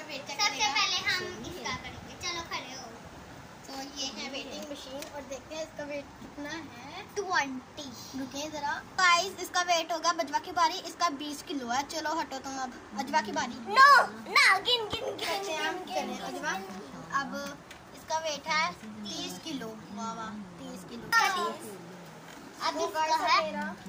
Wait check सबसे पहले हम इसका करेंगे। चलो खड़े हो। तो ये है वेटिंग मशीन और देखते हैं इसका वेट कितना है। 20। रुकिए जरा गाइस, इसका वेट होगा बजवा की बारी। इसका 20 किलो है। चलो हटो तुम, अब अजवा की बारी। नो ना गिन गिन चले अजवा। अब इसका वेट है 30 किलो। वाह वाह, 30 किलो। अब इसका है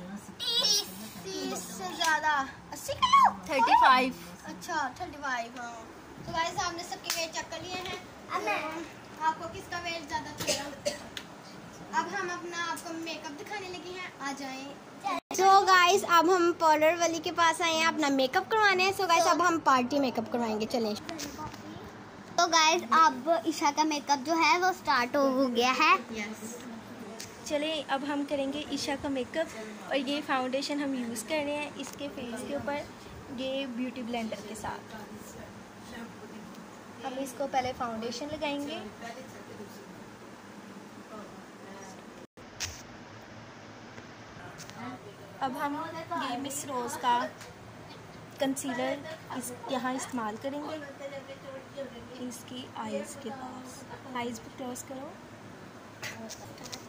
30 से ज्यादा 80 किलो 35। अच्छा 35। हाँ तो गाइस हमने सबके वेट चेक कर लिए हैं। अब मैं आपको किसका वेट ज्यादा चाहिए? अब हम अपना आपको मेकअप दिखाने लगे हैं, आ जाएं। तो गाइस अब हम पार्लर वाली के पास आए हैं अपना मेकअप करवाने हैं। सो गाइस अब हम पार्टी मेकअप करवाएंगे। चलें। तो गाइस अब ईशा का मेकअप जो है वो स्टार्ट हो गया है। चलिए अब हम करेंगे ईशा का मेकअप। और ये फाउंडेशन हम यूज़ कर रहे हैं इसके फेस के ऊपर, ये ब्यूटी ब्लेंडर के साथ। हम इसको पहले फाउंडेशन लगाएंगे। अब हम ये मिस रोज़ का कंसीलर यहाँ इस्तेमाल करेंगे इसकी आईज़ के पास। आईज़ पे क्लोज करो।